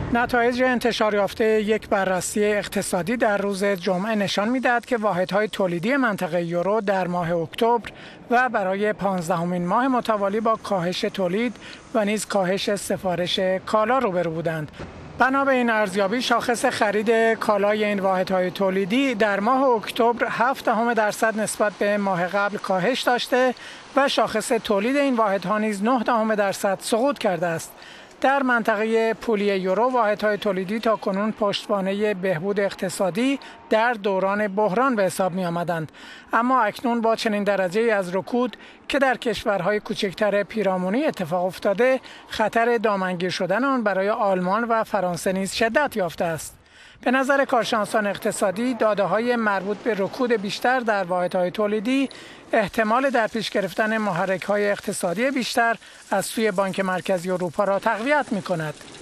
نتایج انتشار یافته یک بررسی اقتصادی در روز جمعه نشان می‌دهد که واحدهای تولیدی منطقه یورو در ماه اکتبر و برای 15مین ماه متوالی با کاهش تولید و نیز کاهش سفارش کالا روبرو بودند. بنا به این ارزیابی، شاخص خرید کالای این واحدهای تولیدی در ماه اکتبر 0.7% نسبت به ماه قبل کاهش داشته و شاخص تولید این واحدها نیز 0.9% سقوط کرده است. در منطقه پولی یورو واحدهای تولیدی تا کنون پشتوانه بهبود اقتصادی در دوران بحران به حساب می آمدند، اما اکنون با چنین درجه از رکود که در کشورهای کوچکتر پیرامونی اتفاق افتاده، خطر دامنگیر شدن آن برای آلمان و فرانسه نیز شدت یافته است. به نظر کارشناسان اقتصادی، داده‌های مربوط به رکود بیشتر در واحدهای تولیدی احتمال در پیش گرفتن محرک‌های اقتصادی بیشتر از سوی بانک مرکزی اروپا را تقویت می‌کند.